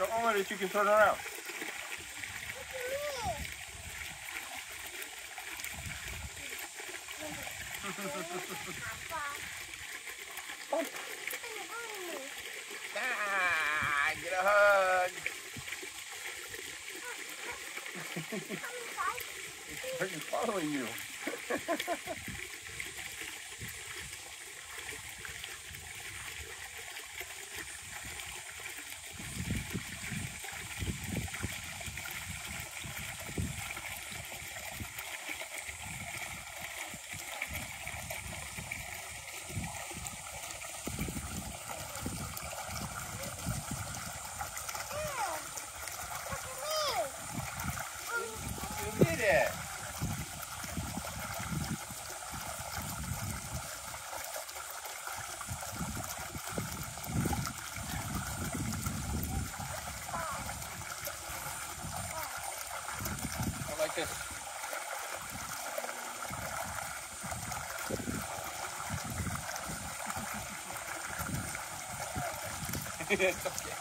So only that you can turn around. Ah, get a hug. He's following you. You did it. I like this. It's okay.